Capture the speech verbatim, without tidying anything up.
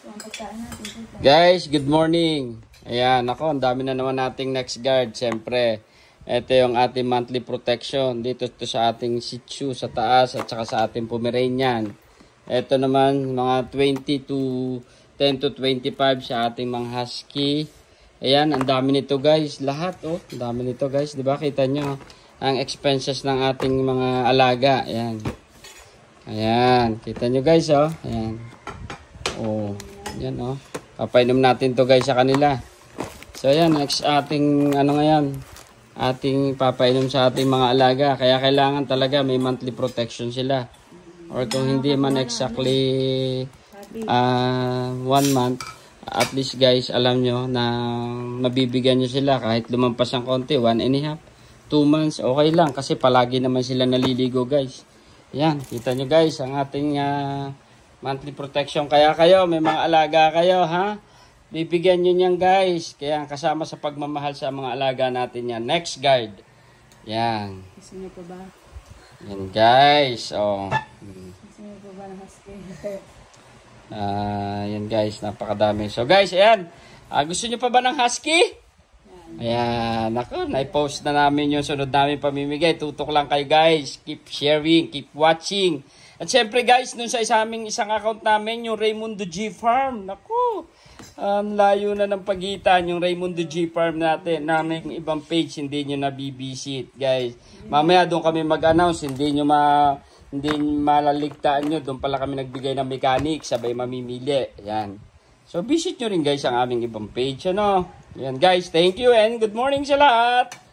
Guys, good morning. Ayan, ako, ang dami na naman nating next guard. Siyempre, ito yung ating monthly protection. Dito to sa ating Shih Tzu sa taas at saka sa ating Pomeranian. Ito naman, mga twenty to ten to twenty-five sa ating mga Husky. Ayan, ang dami nito guys. Lahat, oh. Ang dami nito guys. Diba, kita nyo ang expenses ng ating mga alaga. Ayan. Ayan, kita nyo guys, oh. Ayan. Oh, ayan, oh. Papainom natin to guys sa kanila. So ayan, next ating ano ngayon, ating papainom sa ating mga alaga. Kaya kailangan talaga may monthly protection sila. Or kung hindi man exactly uh, one month, at least guys, alam nyo na mabibigyan nyo sila kahit lumampas ng konti, one and a half, two months, okay lang. Kasi palagi naman sila naliligo guys. Ayan, kita nyo guys, ang ating uh, monthly protection. Kaya kayo, may mga alaga kayo, ha? Bibigyan nyo niyan guys. Kaya kasama sa pagmamahal sa mga alaga natin yan. Next guard. Yan. Gusto niyo po ba? Yan guys. Oh. Gusto niyo po ba ng husky? Uh, yan guys. Napakadami. So guys, ayan. Uh, gusto nyo pa ba ng husky? Ayan. Ako, na-post na namin yung sunod namin pamimigay. Tutok lang kayo guys. Keep sharing. Keep watching. At syempre guys, nung sa isaming isang account namin, yung Raymundo G Farm. Naku. Ang um, layo na ng pagitan yung Raymundo G Farm natin. Namin ibang page hindi nyo nabibisit guys. Mamaya doon kami mag-announce, hindi nyo ma hindi malaligtaan nyo. Doon pala kami nagbigay ng mechanic, sabay mamimili. Yan. So visit nyo rin guys ang aming ibang page. Ano? Yan guys, thank you and good morning sa lahat.